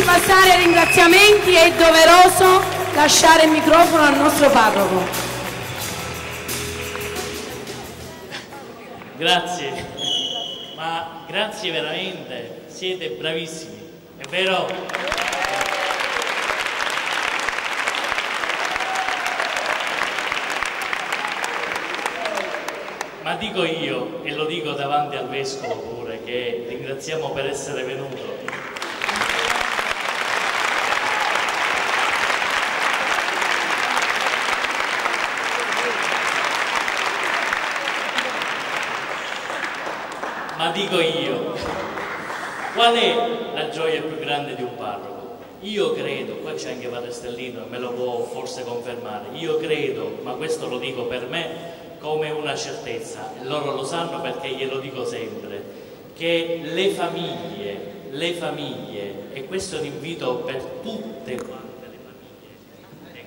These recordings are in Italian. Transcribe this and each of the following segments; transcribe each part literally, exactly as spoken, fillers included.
di passare ai ringraziamenti è doveroso lasciare il microfono al nostro parroco. Grazie, ma grazie veramente, siete bravissimi, è vero? Ma dico io, e lo dico davanti al Vescovo pure, che ringraziamo per essere venuto. Ma dico io, qual è la gioia più grande di un parroco? Io credo, qua c'è anche Padre Stellino e me lo può forse confermare, io credo, ma questo lo dico per me come una certezza, e loro lo sanno perché glielo dico sempre, che le famiglie, le famiglie, e questo è un invito per tutte quante le famiglie,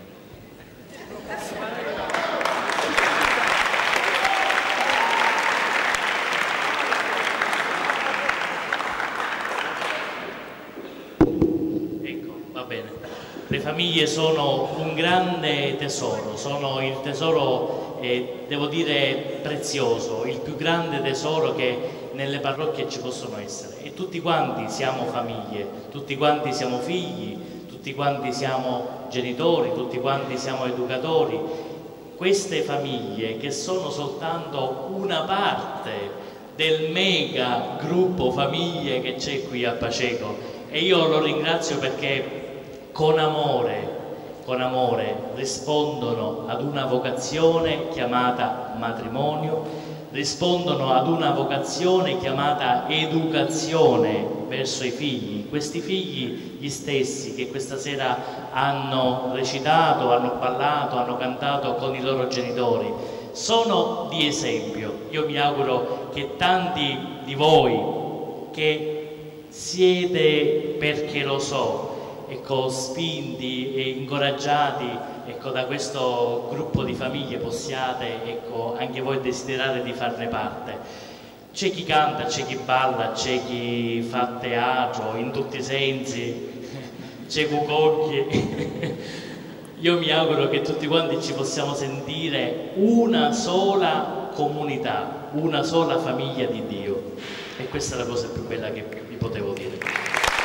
ecco. Ecco, va bene. Le famiglie sono un grande tesoro, sono il tesoro Eh, devo dire prezioso, il più grande tesoro che nelle parrocchie ci possono essere, e tutti quanti siamo famiglie, tutti quanti siamo figli, tutti quanti siamo genitori, tutti quanti siamo educatori. Queste famiglie che sono soltanto una parte del mega gruppo famiglie che c'è qui a Paceco, e io lo ringrazio perché con amore con amore rispondono ad una vocazione chiamata matrimonio, rispondono ad una vocazione chiamata educazione verso i figli, questi figli gli stessi che questa sera hanno recitato, hanno ballato, hanno cantato con i loro genitori, sono di esempio. Io mi auguro che tanti di voi che siete, perché lo so, ecco, spinti e incoraggiati, ecco, da questo gruppo di famiglie, possiate, ecco, anche voi desiderare di farne parte. C'è chi canta, c'è chi balla, c'è chi fa teatro in tutti i sensi, c'è cucocchie. Io mi auguro che tutti quanti ci possiamo sentire una sola comunità, una sola famiglia di Dio, e questa è la cosa più bella che vi potevo dire.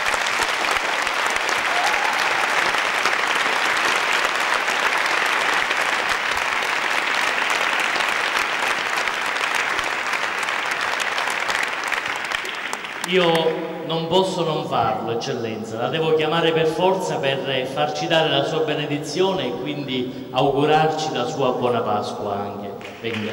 Io non posso non farlo, Eccellenza, la devo chiamare per forza per farci dare la sua benedizione e quindi augurarci la sua buona Pasqua anche. Venga.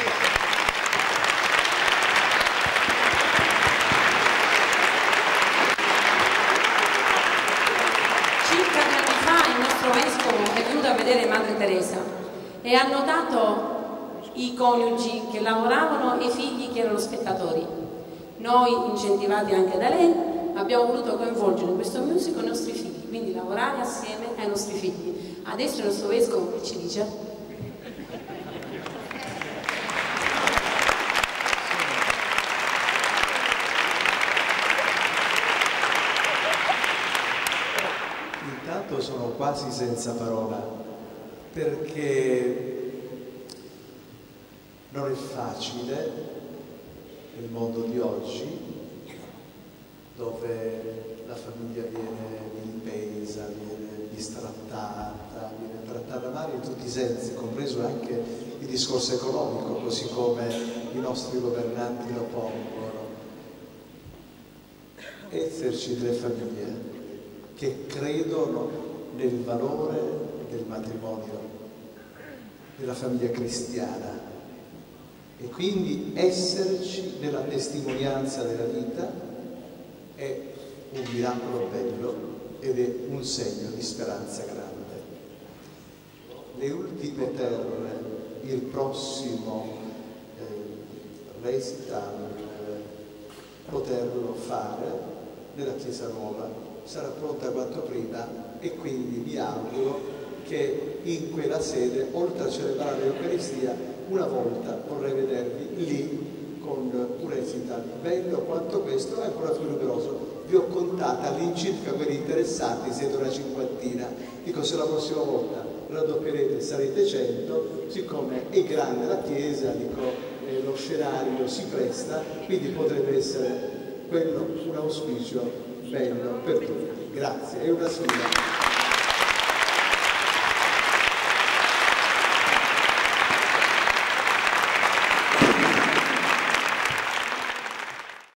Circa due anni fa il nostro Vescovo è venuto a vedere Madre Teresa e ha notato i coniugi che lavoravano e i figli che erano spettatori. Noi, incentivati anche da lei, abbiamo voluto coinvolgere in questo musical i nostri figli, quindi lavorare assieme ai nostri figli. Adesso il nostro Vescovo che ci dice? Intanto sono quasi senza parola, perché non è facile nel mondo di oggi, dove la famiglia viene vilipesa, viene distrattata, viene trattata male in tutti i sensi, compreso anche il discorso economico, così come i nostri governanti lo pongono. Esserci delle famiglie che credono nel valore del matrimonio, della famiglia cristiana, e quindi esserci nella testimonianza della vita è un miracolo bello ed è un segno di speranza grande. Le ultime terre, il prossimo eh, resta eh, poterlo fare nella Chiesa Nuova, sarà pronta quanto prima, e quindi mi auguro che in quella sede, oltre a celebrare l'Eucaristia, una volta vorrei vedervi lì con un recital bello quanto questo e ancora più numeroso vi ho contata all'incirca quelli interessati, siete una cinquantina. Dico, se la prossima volta raddoppierete sarete cento, siccome è grande la chiesa, dico, eh, lo scenario si presta, quindi potrebbe essere quello un auspicio bello per tutti. Grazie, è una sfida.